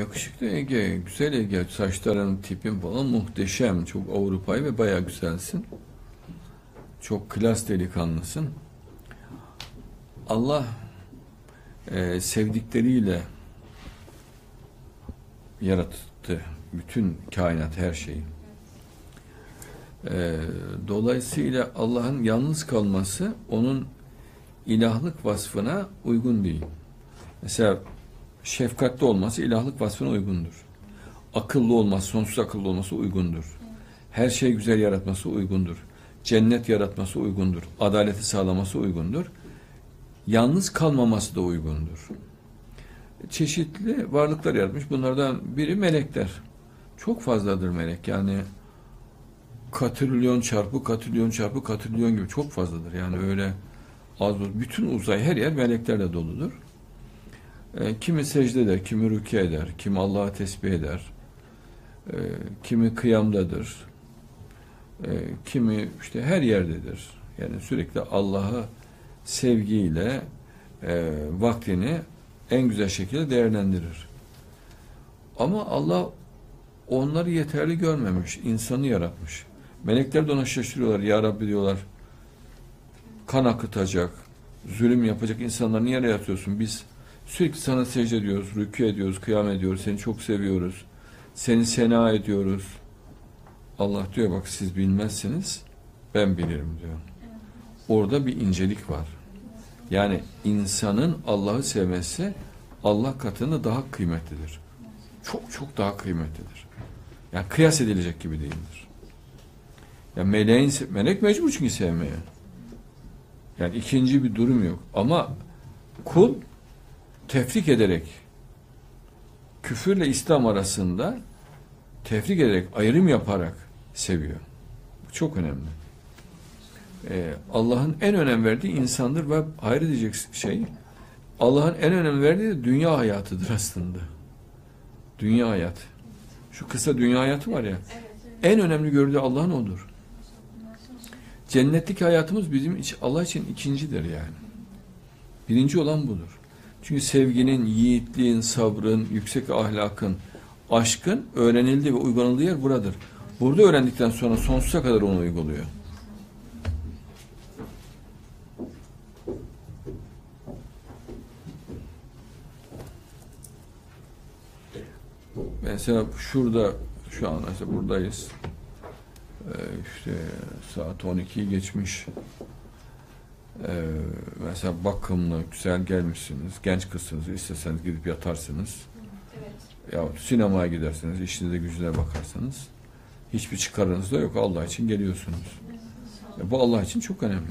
Yakışıklı Ege, güzel Ege, saçların, tipin falan muhteşem. Çok Avrupa'yı ve bayağı güzelsin. Çok klas delikanlısın. Allah sevdikleriyle yarattı bütün kainat, her şeyi. Dolayısıyla Allah'ın yalnız kalması onun ilahlık vasfına uygun değil. Mesela şefkatli olması ilahlık vasfına uygundur. Akıllı olması, sonsuz akıllı olması uygundur. Her şeyi güzel yaratması uygundur. Cennet yaratması uygundur. Adaleti sağlaması uygundur. Yalnız kalmaması da uygundur. Çeşitli varlıklar yaratmış. Bunlardan biri melekler. Çok fazladır melek. Yani katrilyon çarpı katrilyon çarpı katrilyon gibi çok fazladır. Yani öyle az, bütün uzay, her yer meleklerle doludur. Kimi secde eder, kimi rükû eder, kimi Allah'a tesbih eder, kimi kıyamdadır, kimi işte her yerdedir. Yani sürekli Allah'a sevgiyle vaktini en güzel şekilde değerlendirir. Ama Allah onları yeterli görmemiş, insanı yaratmış. Melekler de ona şaşırıyorlar. Ya Rabbi diyorlar, kan akıtacak, zulüm yapacak insanları niye yaratıyorsun? Biz sürekli sana secde ediyoruz, rükû ediyoruz, kıyam ediyoruz, seni çok seviyoruz, seni sena ediyoruz. Allah diyor, bak siz bilmezsiniz, ben bilirim diyor. Orada bir incelik var. Yani insanın Allah'ı sevmesi Allah katında daha kıymetlidir. Çok çok daha kıymetlidir. Yani kıyas edilecek gibi değildir. Yani melek mecbur çünkü sevmeye. Yani ikinci bir durum yok. Ama kul tefrik ederek, küfürle İslam arasında tefrik ederek, ayrım yaparak seviyor. Bu çok önemli. Allah'ın en önem verdiği insandır ve hayır diyecek şey, Allah'ın en önem verdiği de dünya hayatıdır aslında. Dünya hayatı. Şu kısa dünya hayatı var ya, en önemli gördüğü Allah'ın odur. Cennetteki hayatımız bizim için, Allah için ikincidir yani. Birinci olan budur. Çünkü sevginin, yiğitliğin, sabrın, yüksek ahlakın, aşkın öğrenildiği ve uygulanıldığı yer buradır. Burada öğrendikten sonra sonsuza kadar onu uyguluyor. Mesela şurada, şu an işte buradayız. İşte saat 12'yi geçmiş. Mesela bakımlı, güzel gelmişsiniz. Genç kızsınız. İsteseniz gidip yatarsınız. Evet. Ya sinemaya gidersiniz. İşinize gücüne bakarsanız. Hiçbir çıkarınız da yok. Allah için geliyorsunuz. Bu Allah için çok önemli.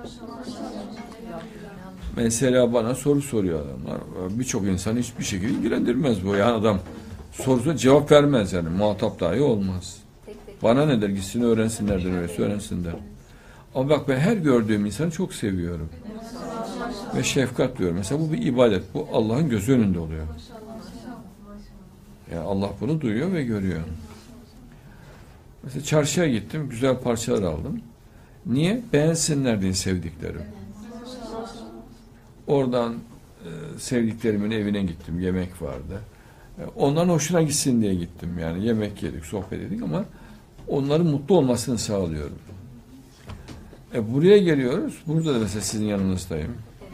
Mesela bana soru soruyor adamlar. Birçok insan hiçbir şekilde ilgilendirmez bu. Yani adam sorusuna cevap vermez yani. Muhatap dahi olmaz. Bana ne der? Gitsin öğrensinler der. Öğrensinler. Ama bak, ben her gördüğüm insanı çok seviyorum. Ve şefkat diyorum. Mesela bu bir ibadet. Bu Allah'ın gözü önünde oluyor. Yani Allah bunu duyuyor ve görüyor. Mesela çarşıya gittim. Güzel parçalar aldım. Niye? Beğensinler diye sevdiklerim. Oradan sevdiklerimin evine gittim. Yemek vardı. Onların hoşuna gitsin diye gittim. Yani yemek yedik, sohbet edik ama onların mutlu olmasını sağlıyorum. Buraya geliyoruz. Burada da mesela sizin yanınızdayım.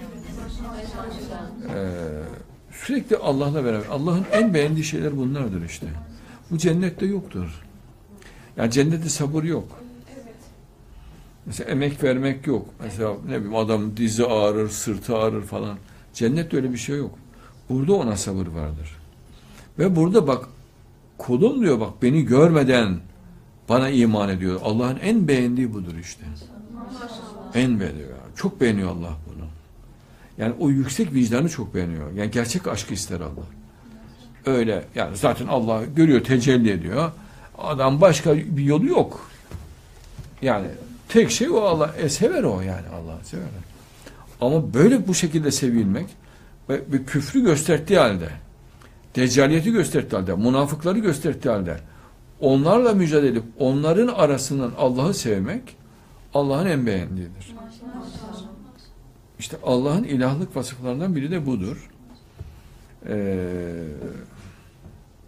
Sürekli Allah'la beraber. Allah'ın en beğendiği şeyler bunlardır işte. Bu cennette yoktur. Yani cennette sabır yok. Mesela emek vermek yok. Mesela ne bileyim, adam dizi ağrır, sırtı ağrır falan. Cennette öyle bir şey yok. Burada ona sabır vardır. Ve burada bak, kulum diyor, bak beni görmeden bana iman ediyor. Allah'ın en beğendiği budur işte. En beğeniyor. Çok beğeniyor Allah bunu. Yani o yüksek vicdanı çok beğeniyor. Yani gerçek aşkı ister Allah. Öyle yani, zaten Allah görüyor, tecelli ediyor. Adam başka bir yolu yok. Yani tek şey o, Allah. Sever o yani, Allah'ı sever. Ama böyle bu şekilde sevilmek ve küfrü gösterdiği halde, deccaliyeti gösterdiği halde, münafıkları gösterdiği halde onlarla mücadele edip onların arasından Allah'ı sevmek Allah'ın en beğendiğidir. İşte Allah'ın ilahlık vasıflarından biri de budur.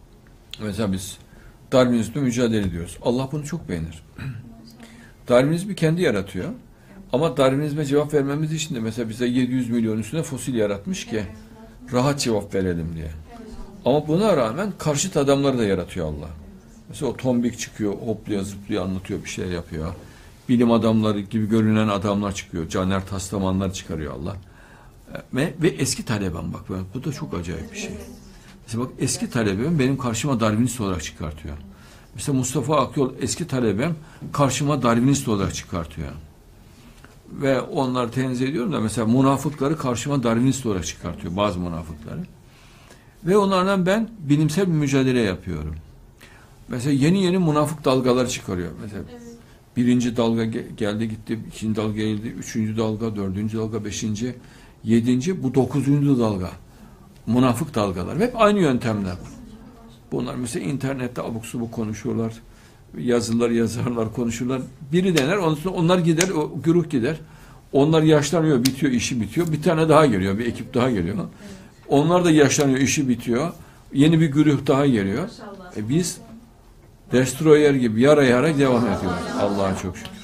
Mesela biz Darwinizmle mücadele ediyoruz. Allah bunu çok beğenir. Darwinizmi kendi yaratıyor. Ama Darwinizme cevap vermemiz için de mesela bize 700 milyon üstüne fosil yaratmış ki rahat cevap verelim diye. Ama buna rağmen karşıt adamları da yaratıyor Allah. Mesela o tombik çıkıyor, hopluyor, zıplıyor, anlatıyor, bir şeyler yapıyor. Bilim adamları gibi görünen adamlar çıkıyor. Caner Taslamanlar çıkarıyor Allah. Ve eski talebem bak, bu da çok acayip bir şey. Mesela bak, eski talebem benim karşıma Darwinist olarak çıkartıyor. Mesela Mustafa Akyol eski talebem karşıma Darwinist olarak çıkartıyor. Ve onları tenzih ediyorum da mesela münafıkları karşıma Darwinist olarak çıkartıyor, bazı münafıkları. Ve onlardan ben bilimsel bir mücadele yapıyorum. Mesela yeni münafık dalgalar çıkarıyor. Mesela birinci dalga geldi gitti, ikinci dalga geldi, üçüncü dalga, dördüncü dalga, beşinci, yedinci, bu dokuzuncu dalga. Münafık dalgalar. Hep aynı yöntemler. Bunlar mesela internette abuk subuk konuşuyorlar. Yazılar yazarlar, konuşurlar. Biri dener, onlar gider, o güruh gider. Onlar yaşlanıyor, bitiyor, işi bitiyor. Bir tane daha geliyor, bir ekip daha geliyor. Onlar da yaşlanıyor, işi bitiyor. Yeni bir güruh daha geliyor. Biz destroyer gibi yara yara devam ediyoruz. Allah'a çok şükür.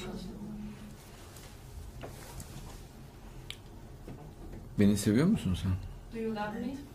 Beni seviyor musun sen? Do you love me?